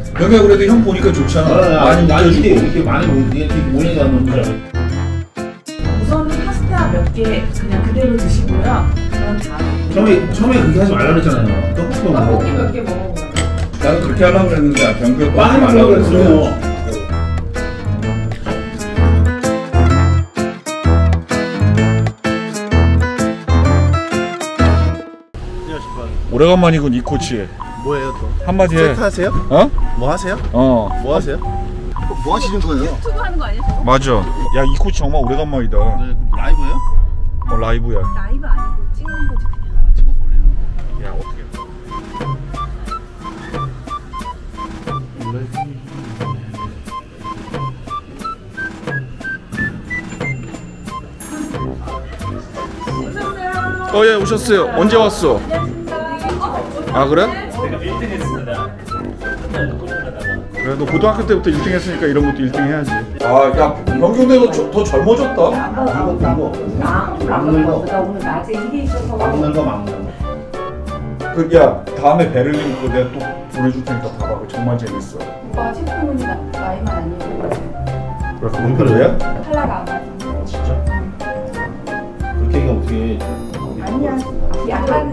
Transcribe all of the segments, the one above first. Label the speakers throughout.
Speaker 1: 여기가 그래도 형 보니까 좋잖아. 많이
Speaker 2: 웃겨주고 이렇게 많이 이렇게 모이가 놓는
Speaker 3: 우선은 파스타 몇 개 그냥 그대로 드시고요. 그런 다음에
Speaker 2: 처음에 그렇게 하지 말라 그랬잖아요.
Speaker 3: 떡볶이 몇 개 먹어보세요.
Speaker 1: 나도 그렇게 하려고 그랬는데 병규 오빠
Speaker 2: 빵
Speaker 1: 하지 말라고
Speaker 2: 그랬어요.
Speaker 1: 오래간만이군 이 코치.
Speaker 2: 뭐예요 또?
Speaker 1: 한마디 해.
Speaker 2: 세트 하세요?
Speaker 1: 어?
Speaker 2: 뭐 하세요? 뭐 하세요? 뭐 하시는 거예요?
Speaker 3: 유튜브 하는 거 아니야 저거?
Speaker 1: 맞아. 야 이 코치 정말 오래간만이다.
Speaker 2: 네, 라이브예요?
Speaker 1: 라이브야.
Speaker 3: 라이브 아니고 찍는 거지 그냥.
Speaker 2: 찍어서 올리는
Speaker 1: 야 어떻게? 예 오셨어요. 언제 왔어? 아 그래?
Speaker 4: 제가 1등 했습니다.
Speaker 1: 그래 너 고등학교 때부터 1등 했으니까 이런 것도 1등 해야지. 아야 병규도 더 젊어졌다.
Speaker 2: 막 늙어.
Speaker 3: 나 오늘 낮에 일이 있어서.
Speaker 2: 막 늙어.
Speaker 1: 야 다음에 베를린 그거 내가 또 보내줄 테니까 봐봐. 그거 정말 재밌어.
Speaker 3: 오빠가 체크문이 나이만 아니고.
Speaker 1: 그래 그건 별로야?
Speaker 3: 탈락 안 하지.
Speaker 2: 진짜? 그렇게 얘기하면 어떻게
Speaker 3: 아니야. 약간.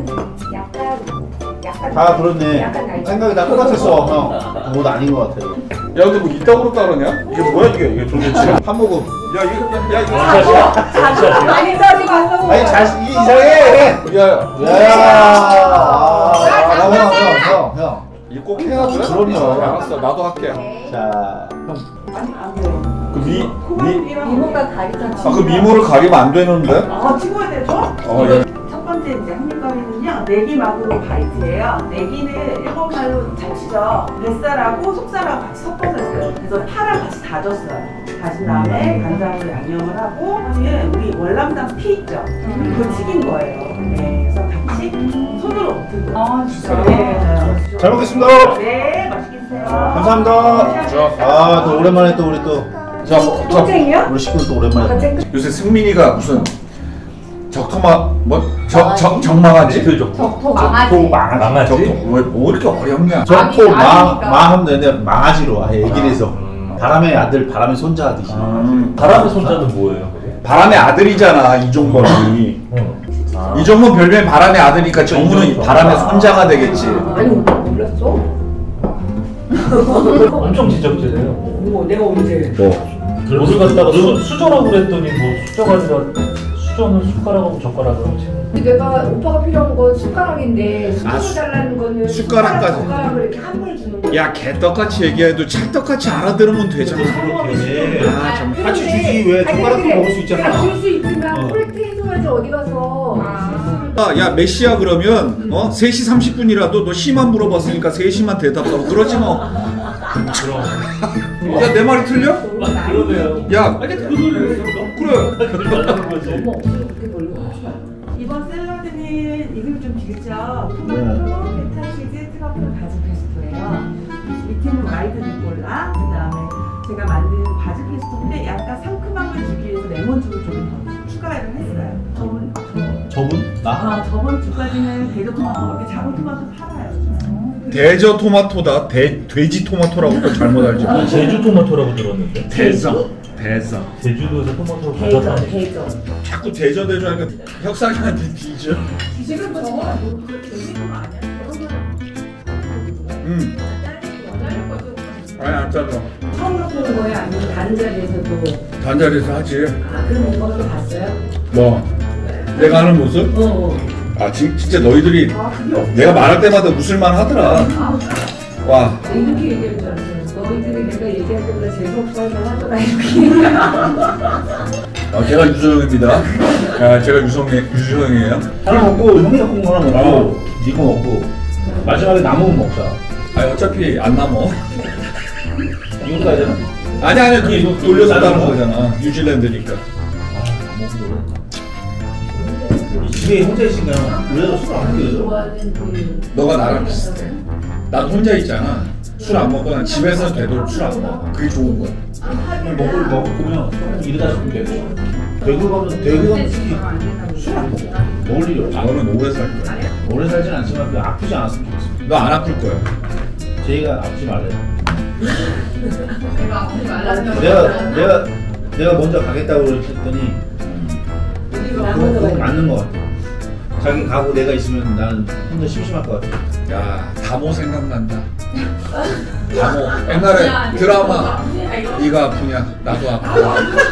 Speaker 2: 다 그렇네. 생각이 다 똑같았어 형. 그것도 아닌 것 같아.
Speaker 1: 야 근데 뭐 이따구로 따르냐? 이게 뭐야 이게 도대체?
Speaker 2: 한 모금.
Speaker 1: 야 이거
Speaker 3: 많이 따지고 왔어.
Speaker 2: 아니 이게 이상해. 형.
Speaker 1: 이거 꼭 해야 돼?
Speaker 2: 그럼요.
Speaker 1: 알았어 나도 할게.
Speaker 2: 자, 형.
Speaker 3: 미모가 가리잖아.
Speaker 1: 그 미모를 가리면 안 되는데?
Speaker 3: 찍어야 되죠?
Speaker 1: 예.
Speaker 3: 첫 번째 이제 한입가리는요 내기막으로 가리트예요. 내기는 일본말로 잡치죠. 뱃살하고 속살하고 같이 섞어서 했어요. 그래서 파랑 같이 다졌어요. 다진 다음에 간장으로 양념을 하고 그다음에 우리 월남당 피 있죠? 그거 튀긴 거예요. 네, 그래서 같이 손으로 들고. 아 진짜. 네.
Speaker 2: 잘 먹겠습니다.
Speaker 3: 네, 맛있게 드세요.
Speaker 2: 감사합니다. 또 오랜만에 또 우리 또.
Speaker 3: 쟁이요?
Speaker 2: 우리 식구들 또 오랜만에.
Speaker 1: 요새 승민이가 무슨 정망하지?
Speaker 3: 적토 망하지.
Speaker 4: 망하지?
Speaker 1: 뭐 이렇게 어렵냐?
Speaker 2: 적토 망하면 되는데 망하지로 아예 얘기를 해서 바람의 아들 바람의 손자 하듯이.
Speaker 4: 바람의 손자는 뭐예요?
Speaker 1: 바람의 아들이잖아 이종범이. 이종범 별명이 바람의 아들이니까 정우는 바람의 손자가 되겠지.
Speaker 3: 아니 몰랐어?
Speaker 4: 엄청 지적질해요.
Speaker 3: 뭐 내가 언제?
Speaker 4: 뭐를 갖다가 수저라고 그랬더니 뭐 수저가 아니라 수저는 숟가락하고 젓가락하고
Speaker 5: 내가 오빠가 필요한 건 숟가락인데 숟가락 달라는 거는
Speaker 1: 숟가락까지.
Speaker 5: 숟가락을 이렇게 한 번 주는 거야.
Speaker 1: 야 개떡같이 얘기해도 찰떡같이 알아들으면 되잖아. 아 정말.
Speaker 2: 같이 주지 왜 젓가락도 먹을 수 있잖아.
Speaker 5: 줄 수 있지만 콜렉트 해줘야지 어디 가서.
Speaker 1: 야 메시야 그러면 3시 30분이라도 너 시만 물어봤으니까 3시만 대답하고 그러지 뭐. 야 내 말이 틀려?
Speaker 4: 그러네요.
Speaker 1: 야
Speaker 4: 아니 그 소리를 했어.
Speaker 1: 그래.
Speaker 4: 그러는 거지.
Speaker 3: 이번 샐러드는 이름이 좀 길죠? 토마토, 베타치즈, 트러플, 바질 페스토예요. 밑에는 와이드 루꼴라, 그 다음에 제가 만든 바질 페스토인데 약간 상큼한 걸 주기 위해서 레몬즙을 좀 더 추가를 했어요.
Speaker 2: 저분? 나?
Speaker 3: 저번 주까지는 대저 토마토, 이렇게 작은 토마토 팔아요.
Speaker 1: 대저 토마토다. 돼지 토마토라고 또 잘못 알지.
Speaker 4: 제주 토마토라고 들었는데.
Speaker 1: 대저.
Speaker 4: 제주도에서 토마토를 가져다니.
Speaker 5: 대전.
Speaker 1: 자꾸 대저 하니까 혁상이한테 뒤져.
Speaker 5: 지금 저거는 돼지고기 아니야?
Speaker 1: 아니 안 짜져.
Speaker 5: 처음으로 보는 거예요? 아니면 다른 자리에서도?
Speaker 1: 다른 자리에서 하지.
Speaker 5: 그럼 이거도 봤어요?
Speaker 1: 뭐? 내가 하는 모습? 아 진짜 너희들이 내가 말할 때마다 웃을만 하더라. 와.
Speaker 5: 이렇게 얘기할 줄 알았어요. 너희들이 내가 얘기할 때보다 재수없어 할만 하더라 이렇게.
Speaker 1: 제가 유소영입니다. 제가 유소영이에요.
Speaker 2: 하나 먹고 형이 갖고 온 거 하나 먹고 니거 먹고 마지막에 남으면 먹자.
Speaker 1: 어차피 안 남어.
Speaker 2: 이거 가야 되나?
Speaker 1: 아니 그 돌려서 따는 거잖아. 뉴질랜드니까.
Speaker 2: 이 집에 혼자 있으니까 그래도 술 안 먹여줘.
Speaker 1: 너가 나랑 비슷해. 나도 혼자 있잖아. 술 안 먹거나 집에서 되도록 술 안 먹어. 그게 좋은 거야.
Speaker 2: 먹으면 조금 이르다 싶으면 되고 대구 가면 특히 술 안 먹어. 먹을 일이 없어.
Speaker 1: 너는 오래 살 거야.
Speaker 2: 오래 살진 않지만 아프지 않았으면 좋겠어.
Speaker 1: 너 안 아플 거야.
Speaker 2: 제이가 아프지 말래. 내가 먼저 가겠다고 했더니 그건 맞는 것 같아. 자기 가고 내가 있으면 난 혼자 심심할 것 같아.
Speaker 1: 야, 다모 생각난다. 다모. 옛날에 드라마 네가 아프냐 나도 아프다.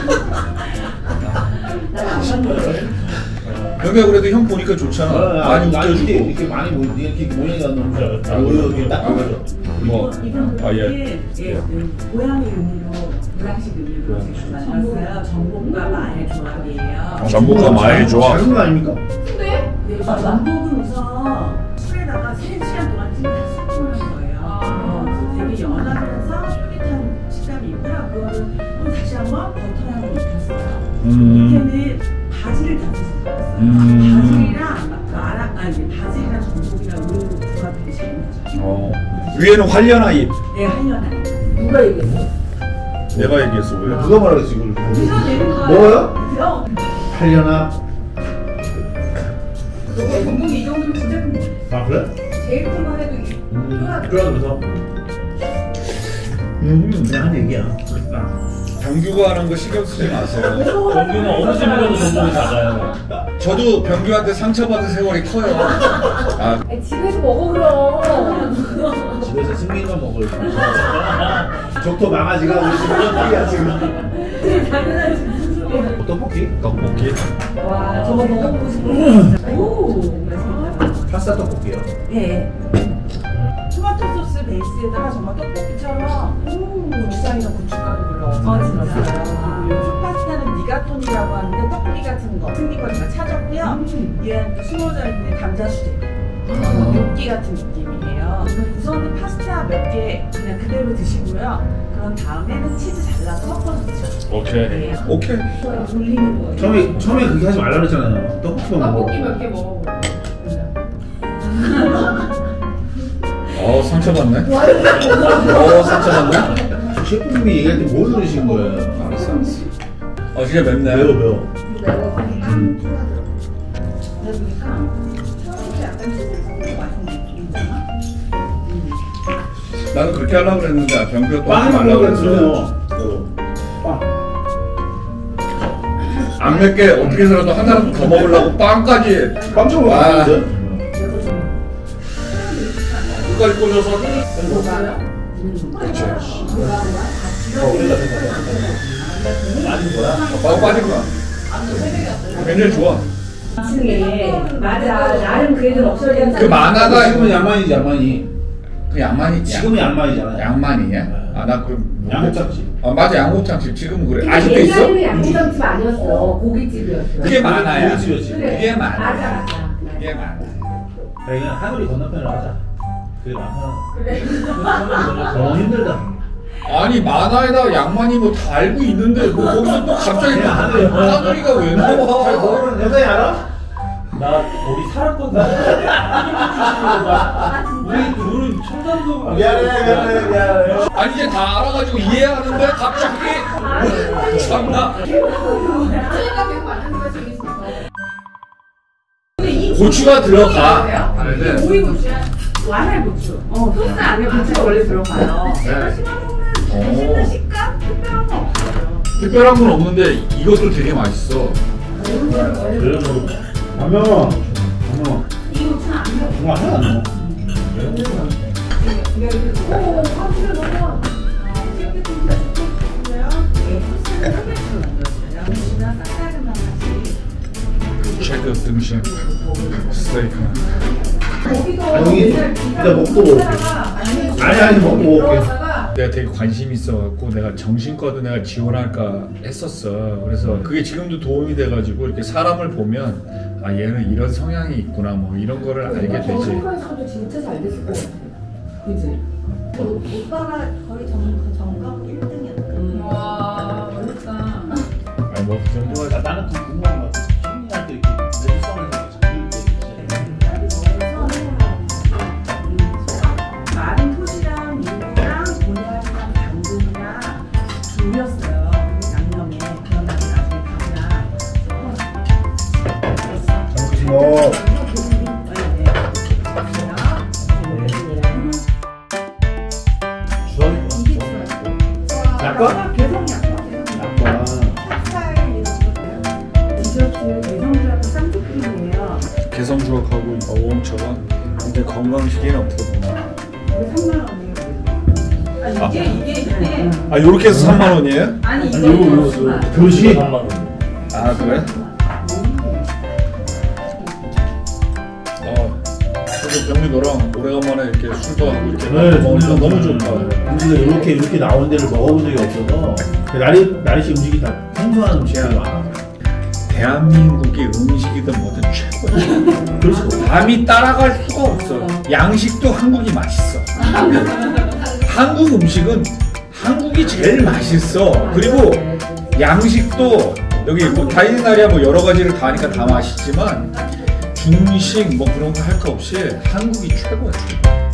Speaker 1: 병규야 그래도 형 보니까 좋잖아. 많이 웃겨주고.
Speaker 2: 이렇게 많이 이렇게 모니가 너무 이렇게 딱 보여줘.
Speaker 1: 뭐? 아 예.
Speaker 3: 고양이 의미로 고양식 의미로 만났어요. 전복과 마의 조합이에요.
Speaker 1: 전복과 마의 조합.
Speaker 2: 작은 거 아닙니까?
Speaker 3: 전복은 우선 술에다가 3시간 동안 찜해서 숙성하는 거예요. 그래서 되게 연하면서 쫄깃한 식감이 있고요. 그거를 또 다시 한번 버터랑 익혔어요. 밑에는 바지를 다져서 넣었어요. 바지랑 바지랑 전복이랑 우유 조합이 제일 맛있어요.
Speaker 1: 위에는 활려나 잎.
Speaker 3: 네, 하려나.
Speaker 5: 누가 얘기했어?
Speaker 1: 내가 얘기했어 왜?
Speaker 2: 누가 말하겠어 이걸?
Speaker 3: 여기서 내는 거예요.
Speaker 2: 먹어요?
Speaker 3: 그럼.
Speaker 2: 하려나?
Speaker 3: 전복이 이 정도면 진짜 큰 거예요.
Speaker 2: 아 그래?
Speaker 3: 제일 큰 거 해도
Speaker 2: 그러면서 그냥 한 얘기야.
Speaker 1: 병규가 하는 거 신경 쓰지 마세요.
Speaker 4: 병규는 어느 집이라도 전복이 작아요.
Speaker 1: 저도 병규한테 상처받은 세월이 커요. 아,
Speaker 5: 집에서 먹어 그럼.
Speaker 2: 집에서 승민이만 먹을 적토 망아지가 우리 집 뼈야 지금. 떡볶이?
Speaker 1: 떡볶이.
Speaker 5: 와 저거 먹어보고 싶어. 오 맛있다.
Speaker 2: 파스타 떡볶이요.
Speaker 3: 예. 토마토 소스 베이스에다가 정말 떡볶이처럼 고추장이랑 고춧가루를 넣어서 진짜요. 요즘 파스타는 니가톤이라고 하는데 떡볶이 같은 거 생긴 걸 제가 찾았고요. 얘는 또 숨어져 있는 감자 수제. 육기 같은 느낌이에요. 우선은 파스타 몇 개 그냥 그대로 드시고요. 그런 다음에는 치즈 잘라서 섞어서 드셔요.
Speaker 1: 오케이. 오케이.
Speaker 5: 돌리는 거예요.
Speaker 2: 처음에 그렇게 하지 말라 그랬잖아요. 떡볶이만 먹어.
Speaker 5: 떡볶이 몇 개 먹어보자.
Speaker 1: 상처받네. 상처받네.
Speaker 2: 셰프님이 얘기할 때 뭐 들으신 거예요?
Speaker 1: 알았어. 진짜 맵네.
Speaker 2: 매워.
Speaker 3: 그러니까 처음부터 약간 치즈 섞는 맛이 있잖아.
Speaker 1: 나는 그렇게 하려고 그랬는데 병규가 또
Speaker 2: 빵
Speaker 1: 하지
Speaker 2: 말라고
Speaker 1: 말라고 그랬어.
Speaker 2: 그랬어요. 빵.
Speaker 1: 안 맵게 어떻게 해서라도 하나라도 더 먹으려고 빵까지.
Speaker 2: 빵처럼
Speaker 1: 아.
Speaker 2: 먹었는데?
Speaker 1: 끝까지 꽂아서. 그렇지.
Speaker 2: 맞은 거야?
Speaker 1: 빵 빠진 거야. 굉장히 좋아.
Speaker 5: 층에 맞아 나름 그 애들 없어졌잖아.
Speaker 1: 그 만화가
Speaker 2: 지금은 양만이지 양만이.
Speaker 1: 그 양만이
Speaker 2: 지금은 양만이잖아.
Speaker 1: 양만이냐? 나 그럼
Speaker 2: 양곱창집.
Speaker 1: 맞아 양곱창집 지금은 그래. 아직도 있어?
Speaker 5: 옛날에는 양념장집 아니었어. 고깃집이었어.
Speaker 1: 그게 많아야.
Speaker 2: 고깃집이었지.
Speaker 1: 그게 많아.
Speaker 5: 맞아.
Speaker 1: 그게 많아.
Speaker 2: 그냥 하늘이 건너편으로 하자. 그게 너무 힘들다.
Speaker 1: 아니 만화에다가 양만이 뭐 다 알고 있는데 뭐 거기서 또 갑자기
Speaker 2: 그냥
Speaker 1: 하늘이가 왜
Speaker 2: 잘
Speaker 1: 나와?
Speaker 2: 모르는 여자애 알아?
Speaker 4: 나 어디 살았거든. 우리 둘은 청담동.
Speaker 2: 미안해.
Speaker 1: 아니 이제 다 알아가지고 이해하는데 갑자기 참나. 고추가 들어가.
Speaker 3: 이게 오이고추야. 와날고추. 소스 안에 고추가 원래 들어가요. 맛있는 식감? 특별한 거 없어요.
Speaker 1: 특별한 건 없는데 이것도 되게 맛있어.
Speaker 2: 안 매워.
Speaker 3: 이 고추는 안 매워.
Speaker 2: 정말 하나도 안 매워.
Speaker 3: 고추를 넣어.
Speaker 1: 최고 등심 스테이크.
Speaker 2: 아니 이따 먹고 아니 먹고 먹을게.
Speaker 1: 내가 되게 관심 있어갖고 내가 정신과도 내가 지원할까 했었어. 그래서 그게 지금도 도움이 돼가지고 이렇게 사람을 보면 아 얘는 이런 성향이 있구나 뭐 이런 거를 알게 되지.
Speaker 5: 정신과에서도 진짜 잘 됐을 것 같아. 그지?
Speaker 3: 오빠가 거의 정각 1등이었다.
Speaker 5: 와 어렵다.
Speaker 1: 아니 뭐 그 정도가
Speaker 2: 나는 그 궁금한 거 같아. 시민한테 이렇게 내성을
Speaker 3: 마른 토시랑 밀고랑 고냐랑 당근이랑 졸였어요. 양념에 그런 다음에 나중에 밥이랑
Speaker 2: 잘 먹겠습니다.
Speaker 3: 이게
Speaker 1: 부족하고 5원처럼 근데 건강식이는 어떻게 보면
Speaker 5: 3만 원이에요. 이게
Speaker 1: 아 요렇게 해서 3만 원이에요?
Speaker 5: 아니
Speaker 2: 아니, 요거 교시
Speaker 4: 3만 원.
Speaker 1: 아 그래? 그래서 병리 너랑 오래간만에 이렇게 술도 하고 이렇게
Speaker 2: 네,
Speaker 1: 먹으니까 너무 좋다.
Speaker 2: 음식을 이렇게 나온 데를 먹어본 적이 없어서 나리 씨 음식이 다 생소한 음식이 많아.
Speaker 1: 대한민국의 음식이든 뭐든 최고야.
Speaker 2: 그렇죠.
Speaker 1: 남이 따라갈 수가 없어. 양식도 한국이 맛있어. 한국 음식은 한국이 제일 맛있어. 그리고 양식도 여기 뭐 다이나리아 뭐 여러 가지를 다 하니까 다 맛있지만 중식 뭐 그런 거 할 거 없이 한국이 최고야.